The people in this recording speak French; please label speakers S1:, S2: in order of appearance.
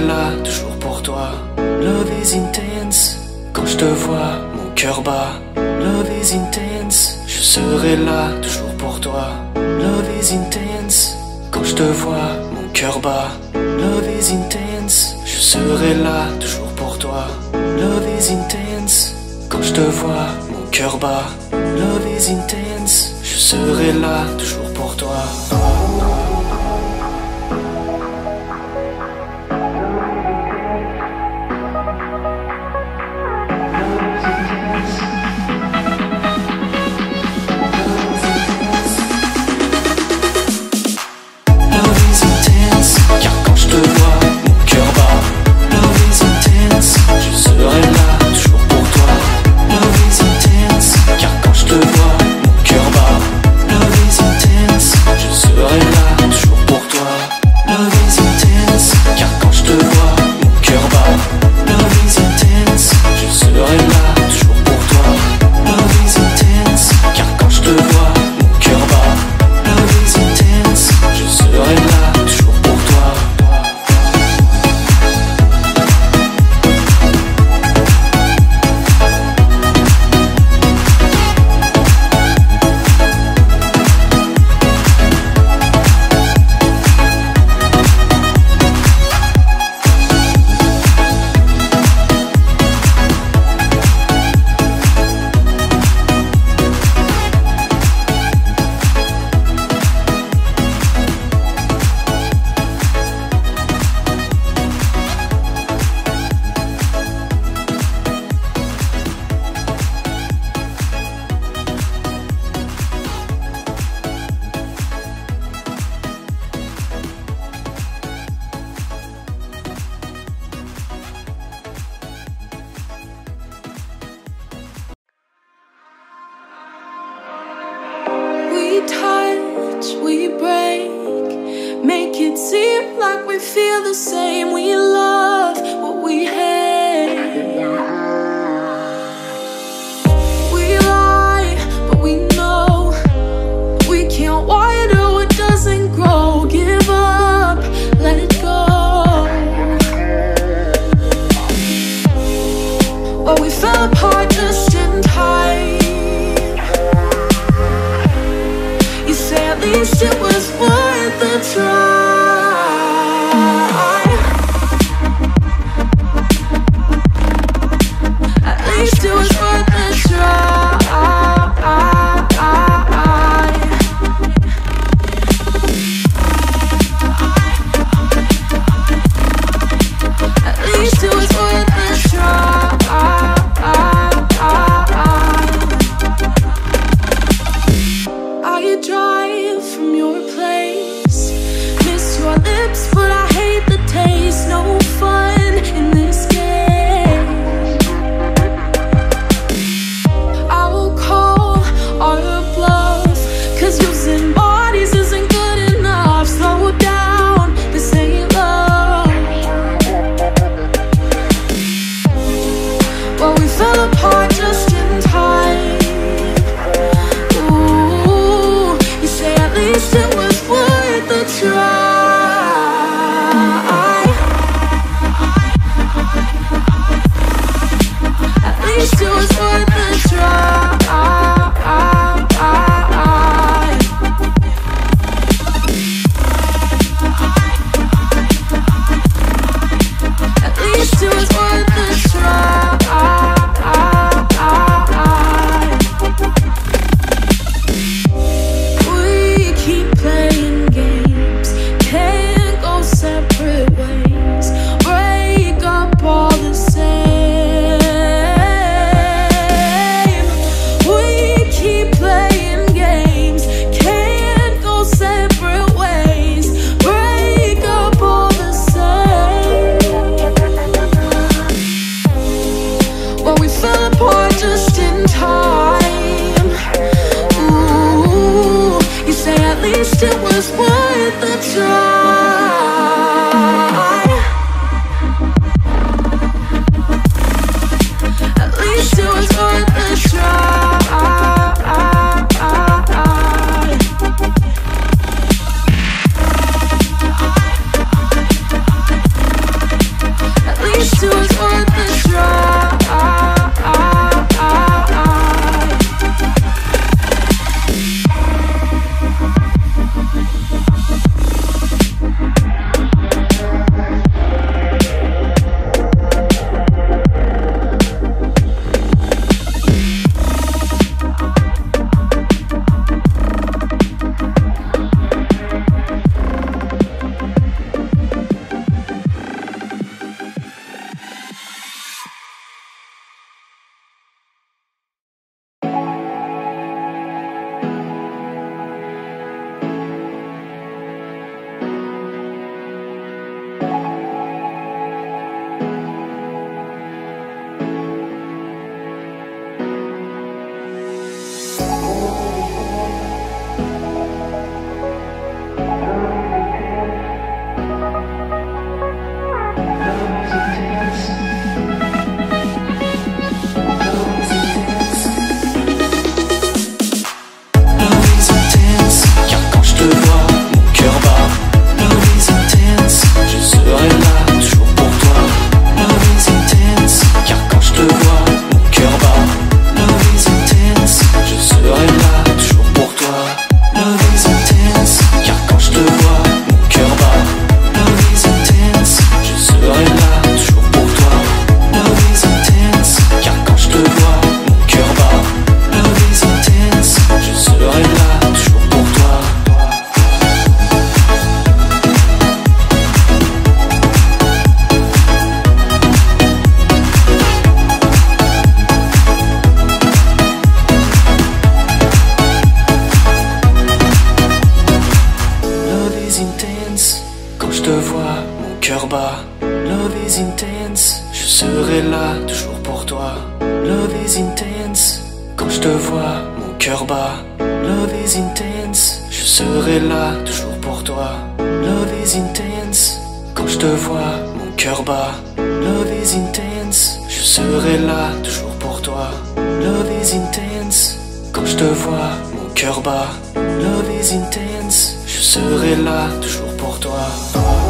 S1: là, toujours pour toi. Love is intense, quand je te vois, mon cœur bat. Love is intense, je serai là, toujours pour toi. Love is intense, quand je te vois, mon cœur bat. Love is intense, je serai là, toujours pour toi. Love is intense, quand je te vois, mon cœur bat. Love is intense, je serai là, toujours pour toi.
S2: We break, make it seem like we feel the same. We love what we hate. We lie, but we know we can't water what doesn't grow. Give up, let it go. But we fell apart just in time. At least it was worth the try. At least it was worth the try. At least it was worth the try. I drive from your place
S1: is intense, je serai là toujours pour toi. Love is intense, quand je te vois, mon cœur bat. Love is intense, je serai là toujours pour toi. Love is intense, quand je te vois, mon cœur bat. Love is intense, je serai là toujours pour toi. Love is intense, quand je te vois, mon cœur bat. Love is intense, je serai là toujours pour toi.